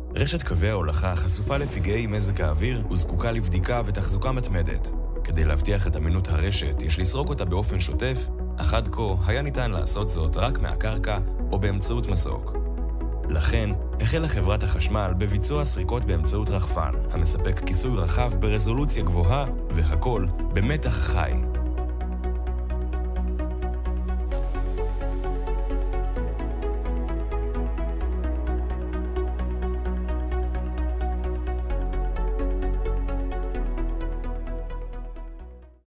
רשת קווי ההולכה חשופה לפגעי מזג האוויר וזקוקה לבדיקה ותחזוקה מתמדת. כדי להבטיח את אמינות הרשת, יש לסרוק אותה באופן שוטף, אך עד כה היה ניתן לעשות זאת רק מהקרקע או באמצעות מסוק. לכן, החלה חברת החשמל בביצוע סריקות באמצעות רחפן, המספק כיסוי רחב ברזולוציה גבוהה והכל במתח חי.